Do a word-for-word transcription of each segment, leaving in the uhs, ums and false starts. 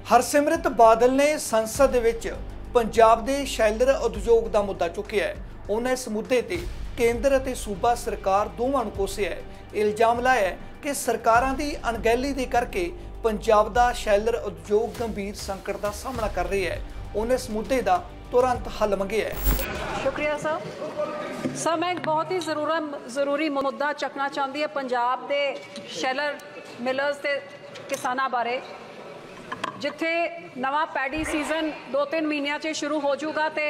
हरसिमरत बादल ने संसद विच पंजाब दे शैलर उद्योग का मुद्दा चुकिया है। उन्हें इस मुद्दे ते केंद्र अते सूबा सरकार दोवां नूं कोसिया है। इल्जाम लाया है कि सरकारां दी अणगहली दे करके पंजाब दा शैलर उद्योग गंभीर संकट का सामना कर रही है। उन्हें इस मुद्दे का तुरंत हल मंगिया है। शुक्रिया सर। सर मैं एक बहुत ही जरूर जरूरी मुद्दा चकना चाहती है पंजाब दे शैलर मिलर्स ते किसानां बारे, जिथे नवा पैडी सीजन दो तीन महीनों से शुरू हो जाऊगा तो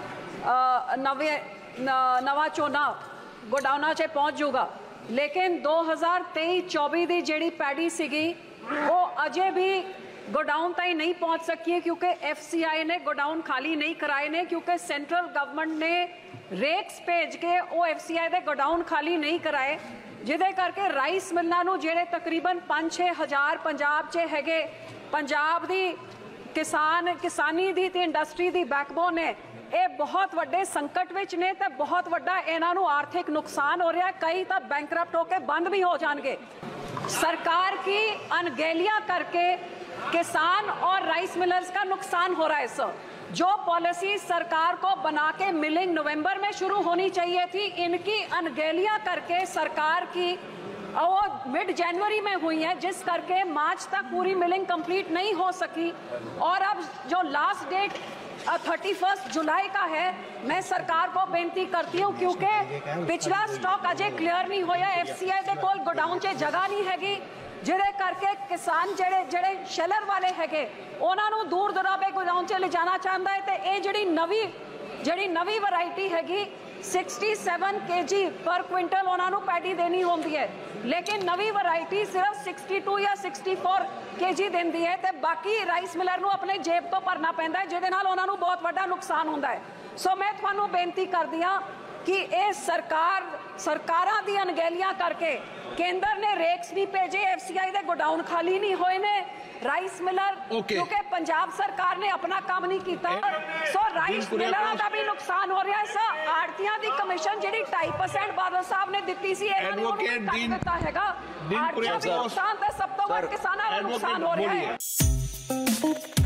नवे नवा झोना गोडाउना च पहुँच जाऊगा, लेकिन दो हज़ार तेई चौबी की जी पैडी सीगी वो अजे भी गोडाउन तक नहीं पहुँच सकी है, क्योंकि एफ सी आई ने गोडाउन खाली नहीं कराए ने, क्योंकि सेंट्रल गवर्नमेंट ने रेक्स भेज के वो एफ सी आई के गोडाउन खाली नहीं कराए, जिदे करके राइस मिलों नूं जिहड़े तकरीबन पाँच छे हज़ार पंजाब च हैगे पंजाब दी किसान किसानी दी ते इंडस्ट्री दी बैकबोन है, ये बहुत वड्डे संकट विच ने ते बहुत वड्डा इन्हां नूं आर्थिक नुकसान हो रहा है। कई तो बैंकरप्ट होकर बंद भी हो जाएंगे। सरकार की अनगहलियां करके किसान और राइस मिलर्स का नुकसान हो रहा है। सर जो पॉलिसी सरकार को बना के मिलिंग नवंबर में शुरू होनी चाहिए थी, इनकी अनगहलियां करके सरकार की वो मिड जनवरी में हुई है, जिस करके मार्च तक पूरी मिलिंग कंप्लीट नहीं हो सकी। और अब जो लास्ट डेट थर्टी फर्स्ट जुलाई का है, मैं सरकार को बेनती करती हूँ, क्योंकि पिछला स्टॉक अजय क्लियर नहीं होया, एफ सी आई के कोल गोडाउन च जगह नहीं हैगी, जिहदे करके किसान जेड़े जेड़े शैलर वाले हैगे उन्हां नूं दूर दराबे गोडाउन च ले जाना चाहता है। तो ये जिहड़ी नवी जिहड़ी नवी वैरायटी हैगी सड़सठ केजी पर क्विंटल उन्होंने पैडी देनी होती है, लेकिन नवी वैरायटी सिर्फ बासठ या चौंसठ केजी देती है, तो बाकी राइस मिलर नूं अपने जेब तो भरना पैंदा है, जिहदे नाल उन्होंने बहुत बड़ा नुकसान होता है। सो मैं तुहानूं बेनती करदी हां कि ये सरकार सरकारां दी अनगहलियां करके केंद्र ने रेक्स नहीं भेजे, एफ सी आई के गोडाउन खाली नहीं होए ने, राइस मिलर okay. क्योंकि पंजाब सरकार ने अपना काम नहीं किया, सो राइस मिलर का भी नुकसान हो रहा है। सर आड़तियां दी कमीशन जी ढाई परसेंट बादल साहब ने दी सी, दिता हैगा, आड़तियां भी नुकसान, सब तो किसानां का नुकसान हो रहा है।